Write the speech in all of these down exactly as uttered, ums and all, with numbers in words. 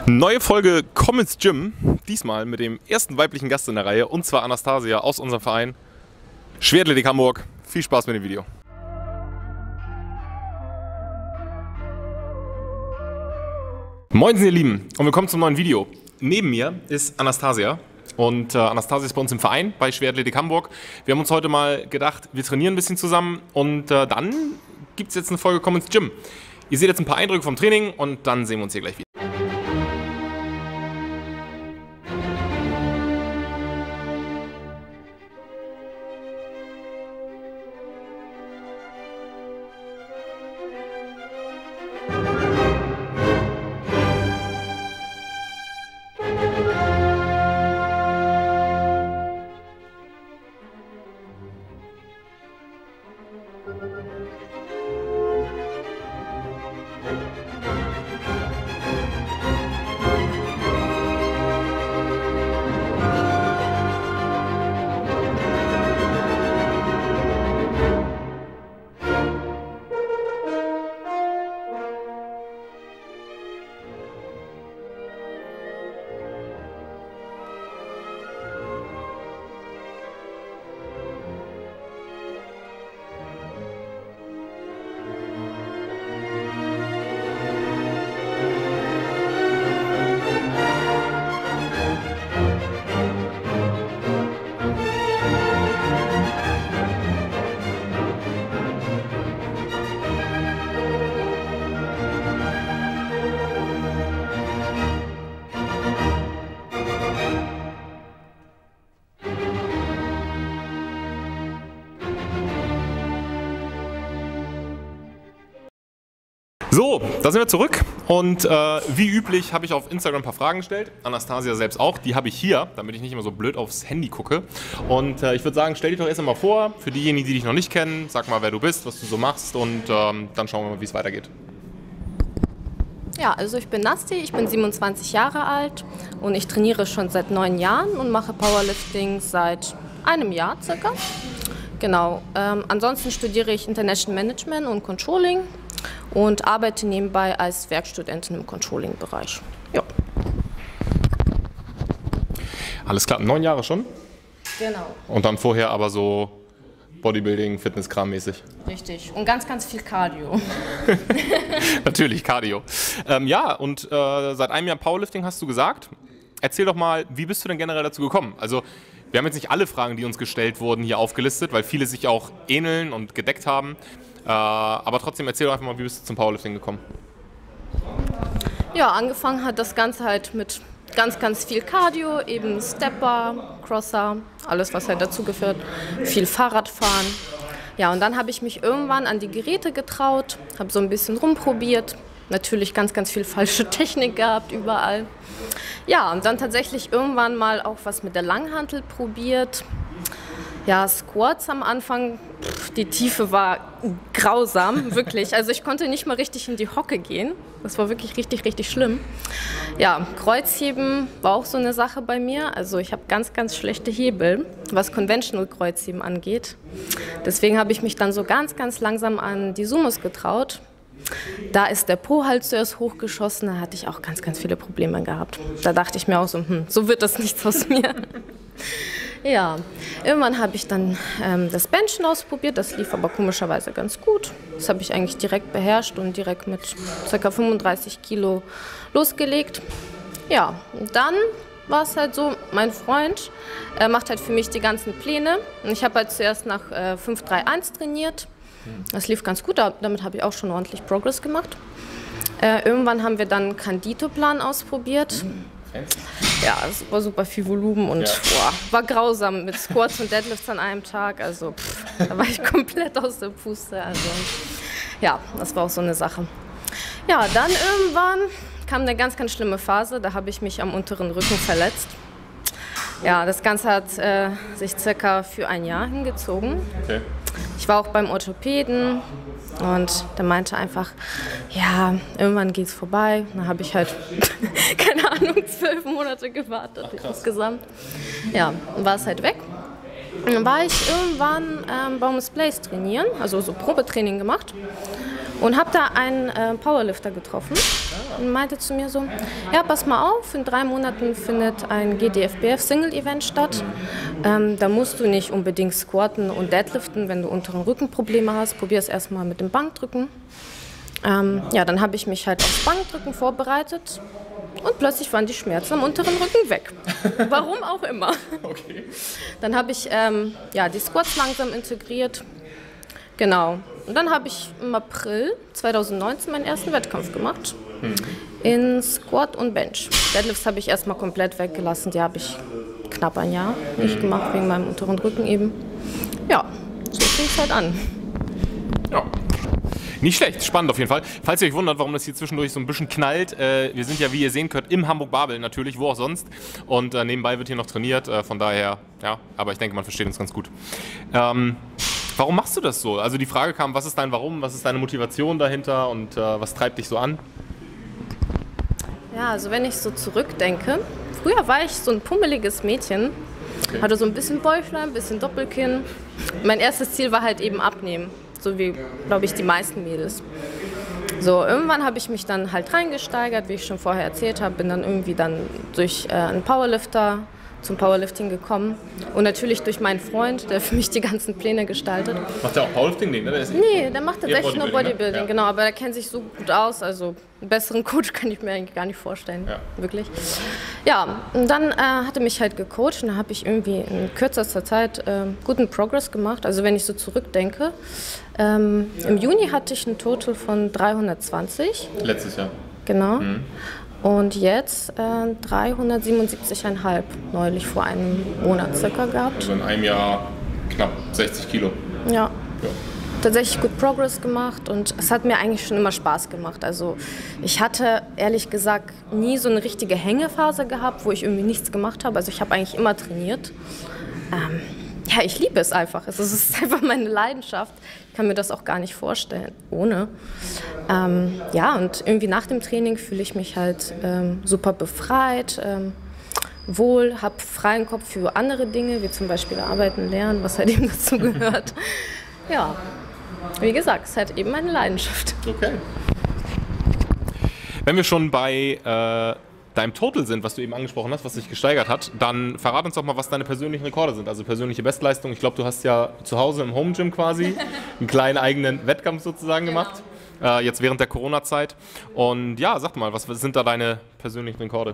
Neue Folge Komm ins Gym, diesmal mit dem ersten weiblichen Gast in der Reihe, und zwar Anastasia aus unserem Verein Schwertathletik Hamburg. Viel Spaß mit dem Video. Moin ihr Lieben und willkommen zum neuen Video. Neben mir ist Anastasia und äh, Anastasia ist bei uns im Verein bei Schwertathletik Hamburg. Wir haben uns heute mal gedacht, wir trainieren ein bisschen zusammen und äh, dann gibt es jetzt eine Folge Komm ins Gym. Ihr seht jetzt ein paar Eindrücke vom Training und dann sehen wir uns hier gleich wieder. So, da sind wir zurück und äh, wie üblich habe ich auf Instagram ein paar Fragen gestellt, Anastasia selbst auch, die habe ich hier, damit ich nicht immer so blöd aufs Handy gucke. Und äh, ich würde sagen, stell dich doch erst einmal vor, für diejenigen, die dich noch nicht kennen, sag mal, wer du bist, was du so machst und ähm, dann schauen wir mal, wie es weitergeht. Ja, also ich bin Nasti, ich bin siebenundzwanzig Jahre alt und ich trainiere schon seit neun Jahren und mache Powerlifting seit einem Jahr circa. Genau, ähm, ansonsten studiere ich International Management und Controlling und arbeite nebenbei als Werkstudentin im Controlling-Bereich. Ja. Alles klar, neun Jahre schon? Genau. Und dann vorher aber so Bodybuilding, Fitnesskram mäßig? Richtig. Und ganz, ganz viel Cardio. Natürlich, Cardio. Ähm, ja, und äh, seit einem Jahr Powerlifting hast du gesagt. Erzähl doch mal, wie bist du denn generell dazu gekommen? Also, wir haben jetzt nicht alle Fragen, die uns gestellt wurden, hier aufgelistet, weil viele sich auch ähneln und gedeckt haben. Äh, aber trotzdem, erzähl doch einfach mal, wie bist du zum Powerlifting gekommen? Ja, angefangen hat das Ganze halt mit ganz, ganz viel Cardio, eben Stepper, Crosser, alles, was halt dazu gehört, viel Fahrradfahren. Ja, und dann habe ich mich irgendwann an die Geräte getraut, habe so ein bisschen rumprobiert, natürlich ganz, ganz viel falsche Technik gehabt überall. Ja, und dann tatsächlich irgendwann mal auch was mit der Langhantel probiert. Ja, Squats am Anfang, pff, die Tiefe war grausam, wirklich. Also ich konnte nicht mal richtig in die Hocke gehen. Das war wirklich richtig, richtig schlimm. Ja, Kreuzheben war auch so eine Sache bei mir. Also ich habe ganz, ganz schlechte Hebel, was Conventional Kreuzheben angeht. Deswegen habe ich mich dann so ganz, ganz langsam an die Sumos getraut. Da ist der Po halt zuerst hochgeschossen, da hatte ich auch ganz, ganz viele Probleme gehabt. Da dachte ich mir auch so, hm, so wird das nichts aus mir. Ja, irgendwann habe ich dann ähm, das Benchen ausprobiert, das lief aber komischerweise ganz gut. Das habe ich eigentlich direkt beherrscht und direkt mit ca. fünfunddreißig Kilo losgelegt. Ja, und dann war es halt so, mein Freund äh, macht halt für mich die ganzen Pläne. Und ich habe halt zuerst nach äh, fünf drei eins trainiert. Das lief ganz gut, damit habe ich auch schon ordentlich Progress gemacht. Äh, irgendwann haben wir dann einen Candito-Plan ausprobiert. Ja, super, super viel Volumen und ja. boah, war grausam mit Squats und Deadlifts an einem Tag. Also pff, da war ich komplett aus der Puste. Also ja, das war auch so eine Sache. Ja, dann irgendwann kam eine ganz, ganz schlimme Phase. Da habe ich mich am unteren Rücken verletzt. Ja, das Ganze hat äh, sich circa für ein Jahr hingezogen. Okay. Ich war auch beim Orthopäden und der meinte einfach, ja, irgendwann geht's vorbei. Dann habe ich halt, keine Ahnung, zwölf Monate gewartet insgesamt. Ja, dann war es halt weg. Und dann war ich irgendwann ähm, Baum's Place trainieren, also so Probetraining gemacht und habe da einen äh, Powerlifter getroffen. und meinte zu mir so, ja, pass mal auf, in drei Monaten findet ein G D F B F Single Event statt. Ähm, da musst du nicht unbedingt squatten und deadliften, wenn du unteren Rückenprobleme hast. Probier es erstmal mit dem Bankdrücken. Ähm, ja, dann habe ich mich halt aufs Bankdrücken vorbereitet und plötzlich waren die Schmerzen am unteren Rücken weg. Warum auch immer. Okay. Dann habe ich ähm, ja, die Squats langsam integriert. Genau. Und dann habe ich im April zweitausendneunzehn meinen ersten Wettkampf gemacht. Mhm. In Squat und Bench. Deadlifts habe ich erstmal komplett weggelassen. Die habe ich knapp ein Jahr nicht gemacht, wegen meinem unteren Rücken eben. Ja, so fing es halt an. Ja. Nicht schlecht, spannend auf jeden Fall. Falls ihr euch wundert, warum das hier zwischendurch so ein bisschen knallt, äh, wir sind ja, wie ihr sehen könnt, im Hamburg-Babel natürlich, wo auch sonst. Und äh, nebenbei wird hier noch trainiert, äh, von daher, ja, aber ich denke, man versteht uns ganz gut. Ähm, warum machst du das so? Also die Frage kam, was ist dein Warum, was ist deine Motivation dahinter und äh, was treibt dich so an? Ja, also wenn ich so zurückdenke, früher war ich so ein pummeliges Mädchen, okay. Hatte so ein bisschen Bäuchlein, ein bisschen Doppelkinn. Mein erstes Ziel war halt eben abnehmen. So wie, glaube ich, die meisten Mädels. So, irgendwann habe ich mich dann halt reingesteigert, wie ich schon vorher erzählt habe, bin dann irgendwie dann durch äh, einen Powerlifter zum Powerlifting gekommen und natürlich durch meinen Freund, der für mich die ganzen Pläne gestaltet. Macht der auch Powerlifting? Nee, ne? Der ist nee, der macht tatsächlich nur Bodybuilding, ne? Ja. Genau, aber der kennt sich so gut aus, also einen besseren Coach kann ich mir eigentlich gar nicht vorstellen, ja. Wirklich. Ja, und dann äh, hat er mich halt gecoacht und da habe ich irgendwie in kürzester Zeit äh, guten Progress gemacht, also wenn ich so zurückdenke. Ähm, Im Juni hatte ich ein Total von dreihundertzwanzig. Letztes Jahr. Genau. Mhm. Und jetzt äh, dreihundertsiebenundsiebzig Komma fünf neulich vor einem Monat circa gehabt. Also in einem Jahr knapp sechzig Kilo. Ja. Ja. Tatsächlich gut Progress gemacht und es hat mir eigentlich schon immer Spaß gemacht. Also ich hatte ehrlich gesagt nie so eine richtige Hängephase gehabt, wo ich irgendwie nichts gemacht habe. Also ich habe eigentlich immer trainiert. Ähm, ja, ich liebe es einfach. Es ist einfach meine Leidenschaft. Ich kann mir das auch gar nicht vorstellen ohne. Ähm, ja, und irgendwie nach dem Training fühle ich mich halt ähm, super befreit, ähm, wohl, habe freien Kopf für andere Dinge, wie zum Beispiel Arbeiten, Lernen, was halt eben dazu gehört. Ja, wie gesagt, es ist halt eben meine Leidenschaft. Okay. Wenn wir schon bei äh, deinem Total sind, was du eben angesprochen hast, was sich gesteigert hat, dann verrat uns doch mal, was deine persönlichen Rekorde sind, also persönliche Bestleistung. Ich glaube, du hast ja zu Hause im Home Gym quasi einen kleinen eigenen Wettkampf sozusagen genau. gemacht, äh, jetzt während der Corona-Zeit. Und ja, sag mal, was sind da deine persönlichen Rekorde?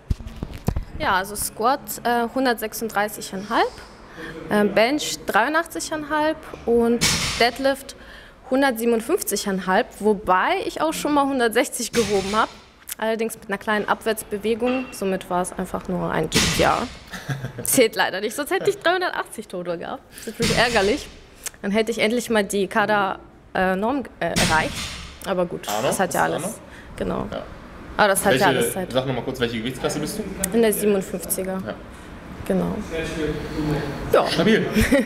Ja, also Squat äh, hundertsechsunddreißig Komma fünf, äh, Bench dreiundachtzig Komma fünf und Deadlift hundertsiebenundfünfzig Komma fünf, wobei ich auch schon mal hundertsechzig gehoben habe. Allerdings mit einer kleinen Abwärtsbewegung, somit war es einfach nur ein Jahr. Zählt leider nicht, sonst hätte ich dreihundertachtzig total gehabt. Das ist wirklich ärgerlich. Dann hätte ich endlich mal die Kader-Norm äh, erreicht. Aber gut, Arno? das hat ja alles. Genau. Ja. Aber das hat welche, ja alles Zeit. Sag nochmal kurz, welche Gewichtsklasse bist du? In der siebenundfünfziger. Ja. Genau. Ja. Stabil.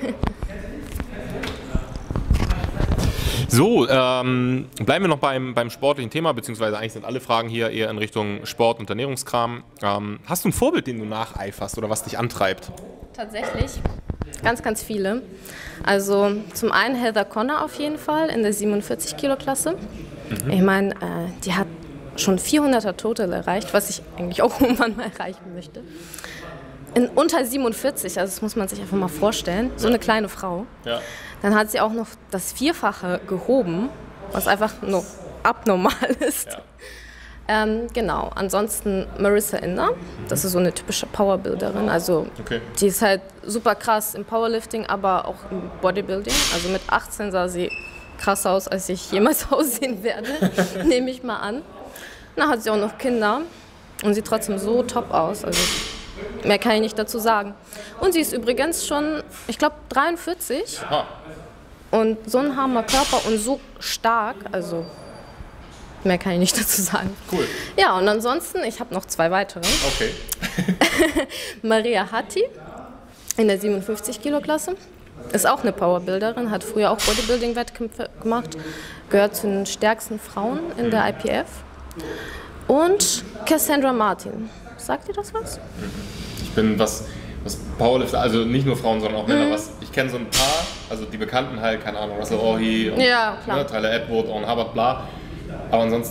So, ähm, bleiben wir noch beim, beim sportlichen Thema, beziehungsweise eigentlich sind alle Fragen hier eher in Richtung Sport und Ernährungskram. Ähm, hast du ein Vorbild, dem du nacheiferst oder was dich antreibt? Tatsächlich, ganz, ganz viele. Also zum einen Heather Connor auf jeden Fall in der siebenundvierzig Kilo Klasse. Mhm. Ich meine, äh, die hat schon vierhunderter Total erreicht, was ich eigentlich auch irgendwann mal erreichen möchte. In unter siebenundvierzig, also das muss man sich einfach mal vorstellen, so eine kleine Frau. Ja. Dann hat sie auch noch das Vierfache gehoben, was einfach nur abnormal ist. Ja. Ähm, genau, ansonsten Marissa Inder, das ist so eine typische Powerbuilderin, also okay. Die ist halt super krass im Powerlifting, aber auch im Bodybuilding. Also mit achtzehn sah sie krasser aus, als ich jemals aussehen werde, nehme ich mal an. Dann hat sie auch noch Kinder und sieht trotzdem so top aus, also mehr kann ich nicht dazu sagen. Und sie ist übrigens schon, ich glaube, dreiundvierzig. Aha. Und so ein harmer Körper und so stark, also mehr kann ich nicht dazu sagen. Cool. Ja, und ansonsten, ich habe noch zwei weitere. Okay. Maria Hatti in der siebenundfünfzig Kilo Klasse. Ist auch eine Powerbuilderin, hat früher auch Bodybuilding-Wettkämpfe gemacht, gehört zu den stärksten Frauen in der I P F. Und Cassandra Martin. Sagt ihr das was? Ich bin was, was Powerlifter, also nicht nur Frauen, sondern auch Männer. Mhm. Was, ich kenne so ein paar, also die Bekannten halt, keine Ahnung, Russell Orhi, und, ja, klar. Ne, Tyler Edward, Owen Hubbard, bla. Aber ansonsten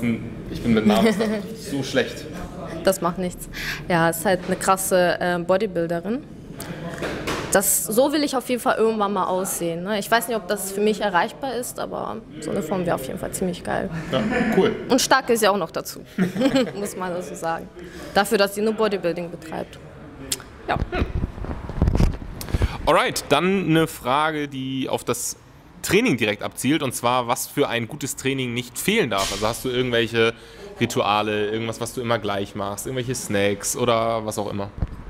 Ich bin mit Namen so schlecht. Das macht nichts. Ja, ist halt eine krasse äh, Bodybuilderin. Das, so will ich auf jeden Fall irgendwann mal aussehen. Ne? Ich weiß nicht, ob das für mich erreichbar ist, aber so eine Form wäre auf jeden Fall ziemlich geil. Ja, cool. Und stark ist ja auch noch dazu, muss man also sagen. Dafür, dass sie nur Bodybuilding betreibt. Ja. Hm. Alright, dann eine Frage, die auf das Training direkt abzielt, und zwar, was für ein gutes Training nicht fehlen darf. Also hast du irgendwelche Rituale, irgendwas, was du immer gleich machst, irgendwelche Snacks oder was auch immer?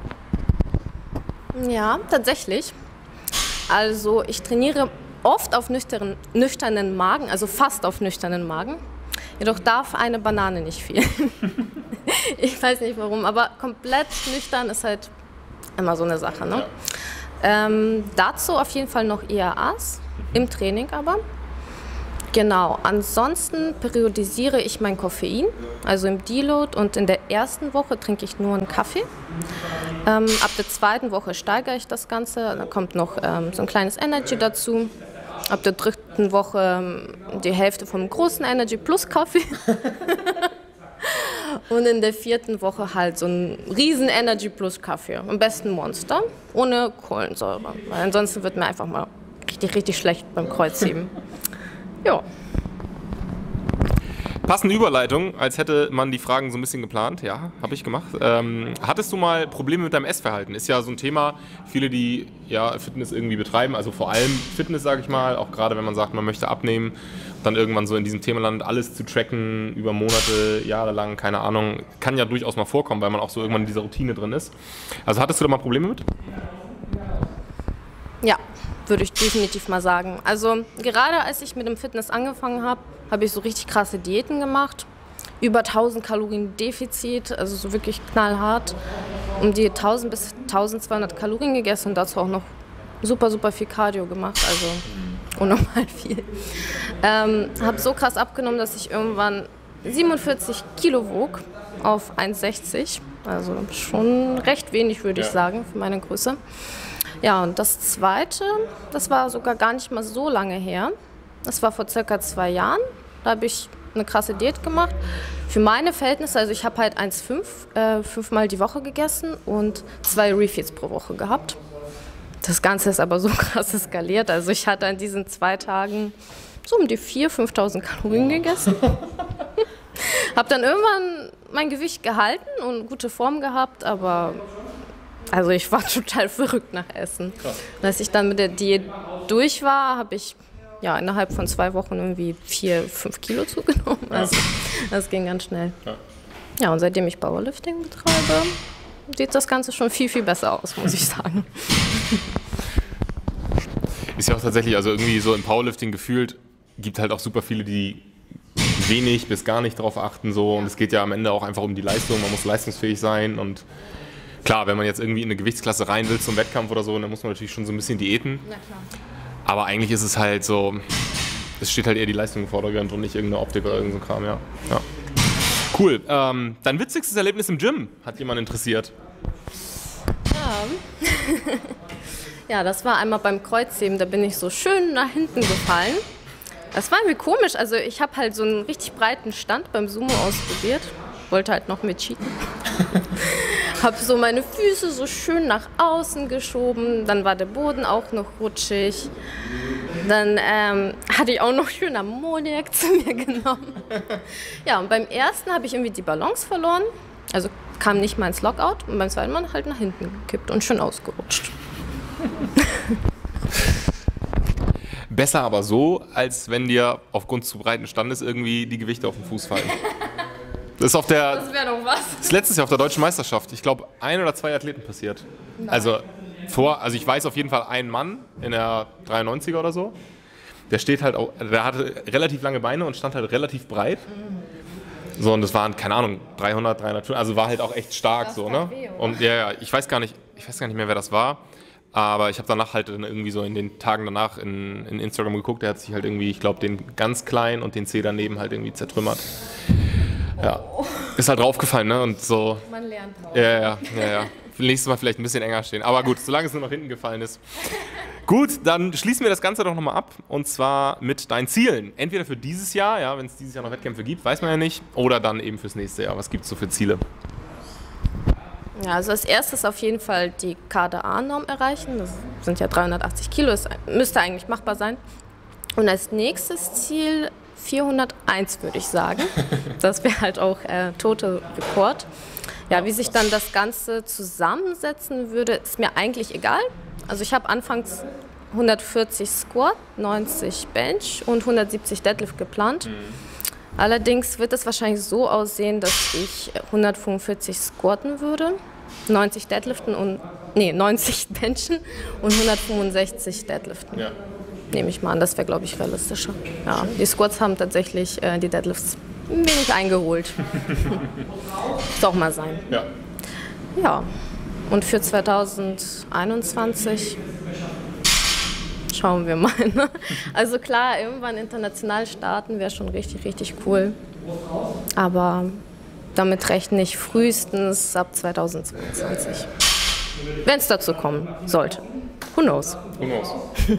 Ja, tatsächlich. Also ich trainiere oft auf nüchtern, nüchternen Magen, also fast auf nüchternen Magen. Jedoch darf eine Banane nicht fehlen. Ich weiß nicht warum, aber komplett nüchtern ist halt immer so eine Sache. Ne? Ja. Ähm, dazu auf jeden Fall noch I A As, im Training aber. Genau, ansonsten periodisiere ich mein Koffein, also im Deload, und in der ersten Woche trinke ich nur einen Kaffee. Ähm, ab der zweiten Woche steigere ich das Ganze, dann kommt noch ähm, so ein kleines Energy dazu. Ab der dritten Woche ähm, die Hälfte vom großen Energy plus Kaffee. Und in der vierten Woche halt so ein riesen Energy plus Kaffee, am besten Monster, ohne Kohlensäure, weil ansonsten wird mir einfach mal richtig, richtig schlecht beim Kreuzheben. Ja. Passende Überleitung, als hätte man die Fragen so ein bisschen geplant. Ja, habe ich gemacht. Ähm, hattest du mal Probleme mit deinem Essverhalten? Ist ja so ein Thema, viele, die ja, Fitness irgendwie betreiben, also vor allem Fitness, sage ich mal, auch gerade wenn man sagt, man möchte abnehmen, dann irgendwann so in diesem Thema landet, alles zu tracken, über Monate, Jahre lang, keine Ahnung, kann ja durchaus mal vorkommen, weil man auch so irgendwann in dieser Routine drin ist. Also hattest du da mal Probleme mit? Ja, würde ich definitiv mal sagen. Also gerade als ich mit dem Fitness angefangen habe, habe ich so richtig krasse Diäten gemacht. Über tausend Kalorien Defizit, also so wirklich knallhart. Um die tausend bis tausendzweihundert Kalorien gegessen und dazu auch noch super, super viel Cardio gemacht, also unnormal viel. Ähm, habe so krass abgenommen, dass ich irgendwann siebenundvierzig Kilo wog auf eins Komma sechzig. Also schon recht wenig, würde ich Ja. sagen, für meine Größe. Ja, und das Zweite, das war sogar gar nicht mal so lange her. Das war vor circa zwei Jahren. Da habe ich eine krasse Diät gemacht. Für meine Verhältnisse, also ich habe halt eins Komma fünf, äh, fünfmal die Woche gegessen und zwei Refeeds pro Woche gehabt. Das Ganze ist aber so krass eskaliert. Also ich hatte an diesen zwei Tagen so um die viertausend, fünftausend Kalorien gegessen. Habe dann irgendwann mein Gewicht gehalten und gute Form gehabt, aber also ich war total verrückt nach Essen. Krass. Und als ich dann mit der Diät durch war, habe ich ja, innerhalb von zwei Wochen irgendwie vier, fünf Kilo zugenommen. Also das ging ganz schnell. Ja. Ja, und seitdem ich Powerlifting betreibe, sieht das Ganze schon viel, viel besser aus, muss ich sagen. Ist ja auch tatsächlich, also irgendwie so im Powerlifting gefühlt, gibt halt auch super viele, die wenig bis gar nicht drauf achten. So. Und es geht ja am Ende auch einfach um die Leistung, man muss leistungsfähig sein. Und klar, wenn man jetzt irgendwie in eine Gewichtsklasse rein will zum Wettkampf oder so, dann muss man natürlich schon so ein bisschen diäten. Na klar. Aber eigentlich ist es halt so, es steht halt eher die Leistung im Vordergrund und nicht irgendeine Optik oder irgendein so Kram, ja. ja. Cool. Ähm, dein witzigstes Erlebnis im Gym hat jemand interessiert? Ja. Ja, das war einmal beim Kreuzheben, da bin ich so schön nach hinten gefallen. Das war irgendwie komisch, also ich habe halt so einen richtig breiten Stand beim Sumo ausprobiert, wollte halt noch mit cheaten. Habe so meine Füße so schön nach außen geschoben, dann war der Boden auch noch rutschig. Dann ähm, hatte ich auch noch schön Ammoniak zu mir genommen. Ja, und beim ersten habe ich irgendwie die Balance verloren, also kam nicht mal ins Lockout, und beim zweiten Mal halt nach hinten gekippt und schön ausgerutscht. Besser aber so, als wenn dir aufgrund zu breiten Standes irgendwie die Gewichte auf den Fuß fallen. Das ist auf der, das wäre doch was. Das ist letztes Jahr auf der Deutschen Meisterschaft. Ich glaube, ein oder zwei Athleten passiert. Nein. Also vor, also ich weiß auf jeden Fall einen Mann in der dreiundneunziger oder so. Der steht halt auch, der hatte relativ lange Beine und stand halt relativ breit. Mhm. So, und das waren, keine Ahnung, dreihundert, dreihundert, also war halt auch echt stark das so, ne? Weh, und ja, ja, ich weiß gar nicht, ich weiß gar nicht mehr, wer das war. Aber ich habe danach halt irgendwie so in den Tagen danach in, in Instagram geguckt, der hat sich halt irgendwie, ich glaube, den ganz kleinen und den C daneben halt irgendwie zertrümmert. Ja, ist halt draufgefallen, ne? Und so. Man lernt drauf. Ja, ja, ja, ja. Nächstes Mal vielleicht ein bisschen enger stehen. Aber gut, solange es nur nach hinten gefallen ist. Gut, dann schließen wir das Ganze doch nochmal ab und zwar mit deinen Zielen. Entweder für dieses Jahr, ja, wenn es dieses Jahr noch Wettkämpfe gibt, weiß man ja nicht, oder dann eben fürs nächste Jahr. Was gibt es so für Ziele? Ja, also als erstes auf jeden Fall die K D A-Norm erreichen. Das sind ja dreihundertachtzig Kilo, das müsste eigentlich machbar sein. Und als nächstes Ziel vierhunderteins, würde ich sagen. Das wäre halt auch äh, toter Rekord. Ja, wie sich dann das Ganze zusammensetzen würde, ist mir eigentlich egal. Also ich habe anfangs hundertvierzig Squat, neunzig Bench und hundertsiebzig Deadlift geplant. Mhm. Allerdings wird es wahrscheinlich so aussehen, dass ich hundertfünfundvierzig squatten würde, neunzig Deadliften und nee, neunzig Benchen und hundertfünfundsechzig Deadliften. Ja. Nehme ich mal an, das wäre, glaube ich, realistischer. Ja, die Squats haben tatsächlich äh, die Deadlifts ein wenig eingeholt. Muss auch mal sein. Ja. Ja, und für zweitausendeinundzwanzig schauen wir mal. Ne? Also klar, irgendwann international starten wäre schon richtig, richtig cool. Aber damit rechne ich frühestens ab zweitausendzweiundzwanzig. Wenn es dazu kommen sollte. Who knows? Who knows?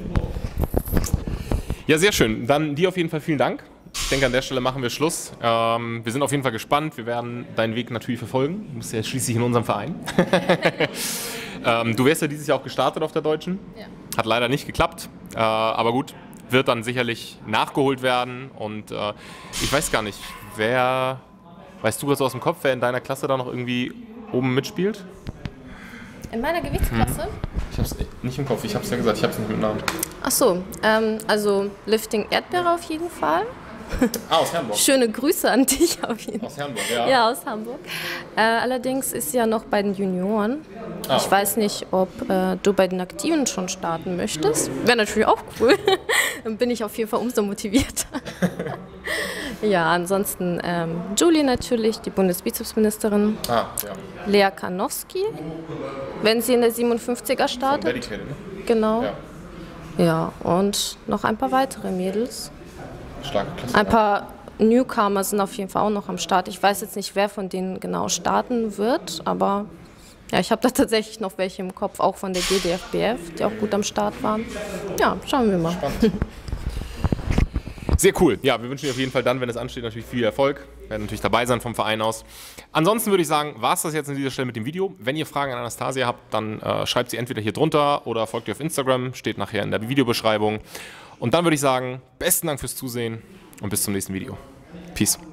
Ja, sehr schön. Dann dir auf jeden Fall vielen Dank. Ich denke, an der Stelle machen wir Schluss. Ähm, wir sind auf jeden Fall gespannt. Wir werden deinen Weg natürlich verfolgen. Du bist ja schließlich in unserem Verein. ähm, du wärst ja dieses Jahr auch gestartet auf der Deutschen. Ja. Hat leider nicht geklappt. Äh, aber gut, wird dann sicherlich nachgeholt werden. Und äh, ich weiß gar nicht, wer, weißt du was aus dem Kopf, wer in deiner Klasse da noch irgendwie oben mitspielt? In meiner Gewichtsklasse? Hm. Ich hab's nicht im Kopf, ich hab's ja gesagt, ich hab's nicht mit dem Namen. Ach so, ähm, also Lifting Erdbeere auf jeden Fall. Ah, aus Hamburg. Schöne Grüße an dich auf jeden Fall. Aus Hamburg, ja. Ja, aus Hamburg. Äh, allerdings ist ja noch bei den Junioren. Ah. Ich weiß nicht, ob äh, du bei den Aktiven schon starten möchtest. Wäre natürlich auch cool. Dann bin ich auf jeden Fall umso motivierter. Ja, ansonsten ähm, Julie natürlich, die Bundesbizepsministerin. Ah, ja. Lea Karnowski, wenn sie in der siebenundfünfziger startet. Dedicated, ne? Genau. Ja. Ja, und noch ein paar weitere Mädels. Starke Klasse. Ein paar Newcomer sind auf jeden Fall auch noch am Start. Ich weiß jetzt nicht, wer von denen genau starten wird, aber ja, ich habe da tatsächlich noch welche im Kopf, auch von der G D F B F, die auch gut am Start waren. Ja, schauen wir mal. Spannend. Sehr cool. Ja, wir wünschen dir auf jeden Fall dann, wenn es ansteht, natürlich viel Erfolg. Wir werden natürlich dabei sein vom Verein aus. Ansonsten würde ich sagen, war es das jetzt an dieser Stelle mit dem Video. Wenn ihr Fragen an Anastasia habt, dann äh, schreibt sie entweder hier drunter oder folgt ihr auf Instagram. Steht nachher in der Videobeschreibung. Und dann würde ich sagen, besten Dank fürs Zusehen und bis zum nächsten Video. Peace.